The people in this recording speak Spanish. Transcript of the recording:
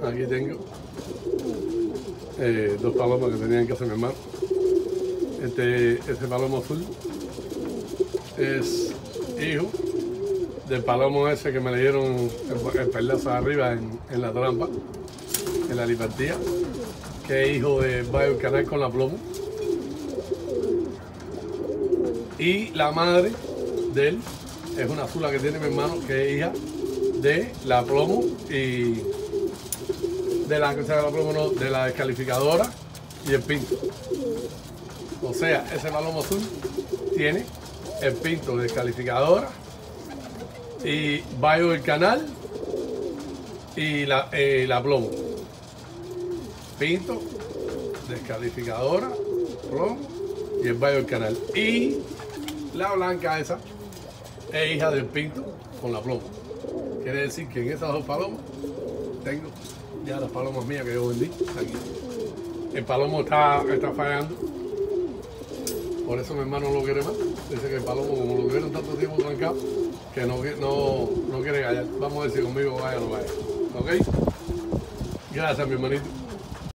Aquí tengo dos palomas que tenían que hacer mi hermano. Este palomo azul es hijo del palomo ese que me le dieron el perlazo arriba en la trampa, en la libertad, que es hijo de Bayo Canal con la plomo. Y la madre de él es una azula que tiene mi hermano, que es hija de la plomo y de la plomo, no, de la descalificadora y el pinto. O sea, ese palomo azul tiene el pinto de descalificadora y Bayo del Canal y la plomo. Pinto, descalificadora, plomo y el Bayo del Canal. Y la blanca esa es hija del pinto con la plomo. Quiere decir que en esas dos palomas tengo ya las palomas mías que yo vendí aquí. El palomo está fallando. Por eso mi hermano no lo quiere más. Dice que el palomo, como lo tuvieron tanto tiempo trancado, que no quiere callar. Vamos a ver si conmigo vaya o no vaya. ¿Ok? Gracias, mi hermanito.